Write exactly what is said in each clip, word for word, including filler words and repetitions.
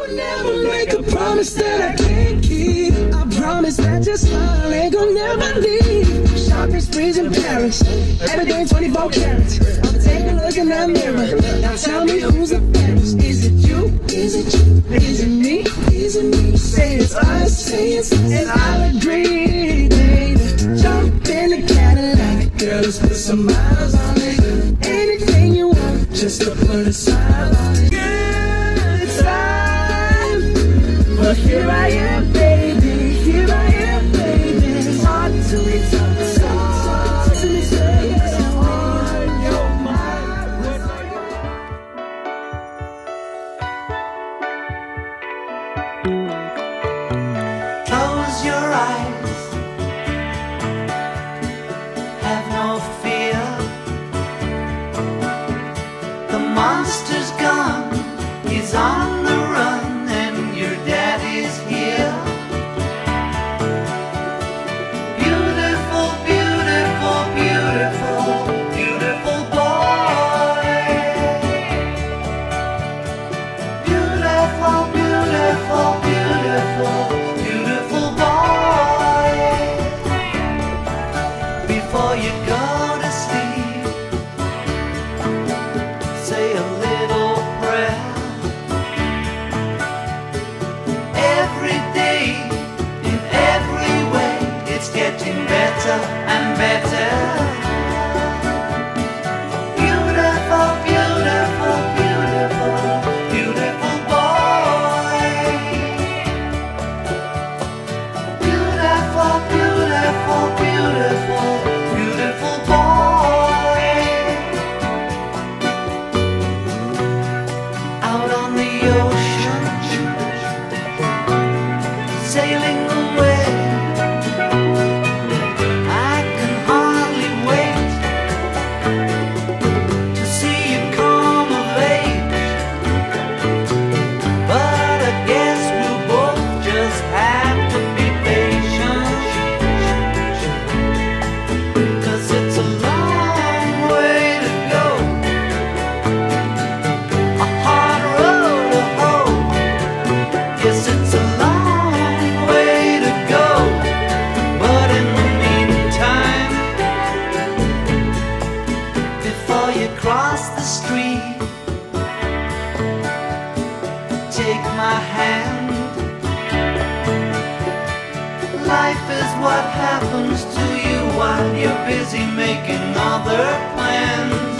would never make a promise that I can't keep. I promise that your smile ain't gonna never leave. Shopping sprees in Paris, everything twenty-four carats. I'll take a look in that mirror. Now tell me who's the fairest. Is it you? Is it you? Is it me? Is it me? Say it's us, say it's us, and I'll agree, baby. Jump in the Cadillac, girl, let's put some miles on it. Anything you want, just to put a smile on it. Good time, but here I am, baby. Here I am, baby. It's hard to be tough, it's hard to be safe. It's on your mind. Close your eyes, have no fear. The monster's gone, he's on the run, and your daddy's here. Beautiful, beautiful, beautiful, beautiful boy. Beautiful, beautiful, beautiful, beautiful boy. Before you go to sleep, say a little prayer. Every day, in every way, it's getting better and better. Beautiful, beautiful, beautiful, beautiful boy. Beautiful, beautiful, beautiful, beautiful boy. Out on the ocean, sailing away. I can hardly wait to see you come of age. But I guess we'll both just have to be patient, 'cause it's a long way to go, a hard road to hoe. Yes, it's a long way to go, but in the meantime, before you cross the street, take my hand. Life is what happens to you while you're busy making other plans.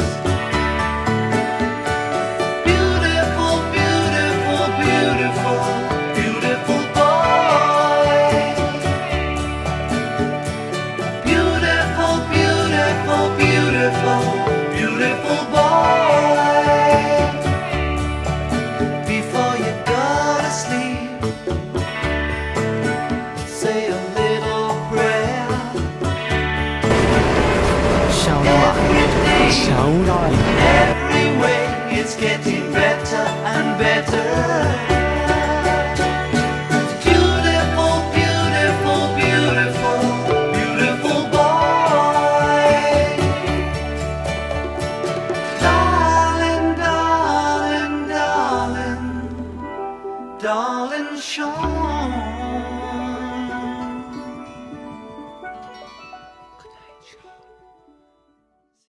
Beautiful, beautiful, beautiful, beautiful boy. Beautiful, beautiful, beautiful, beautiful boy. Before you go to sleep, say a little prayer. Every day, every way, it's getting better and better. Beautiful, beautiful, beautiful, beautiful boy. Darling, darling, darling, darling Sean.